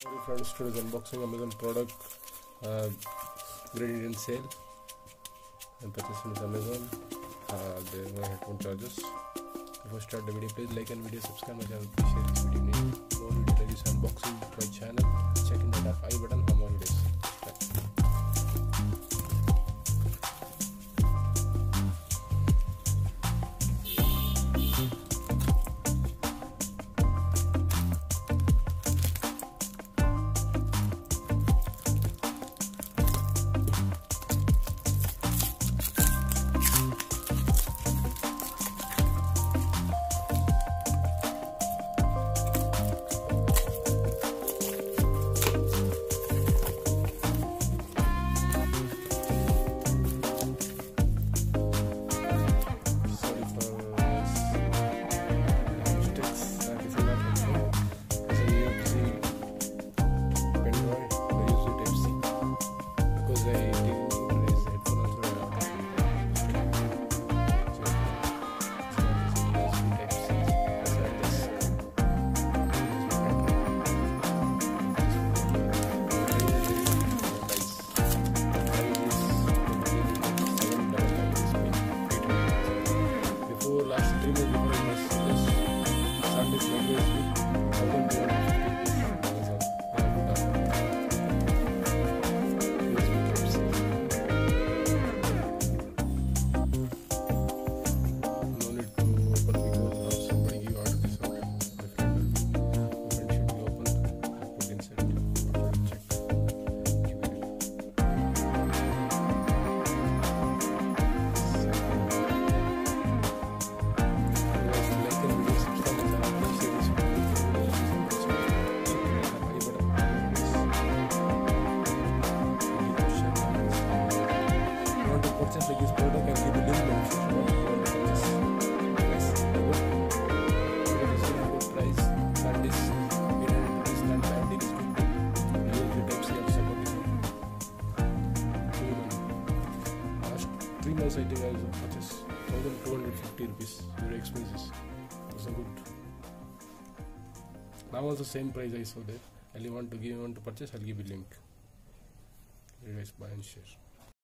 Hey friends, today's unboxing Amazon product, Great Indian Sale. I purchased from Amazon. They are my headphone chargers. Before start the video, please like and video, subscribe my channel, please share this video. More video reviews unboxing to my channel. Check in the I button for more videos. I think I purchased 1,250 rupees. Very expensive. So good. Now also same price I saw there. I want to purchase. I'll give you link. You guys buy and share.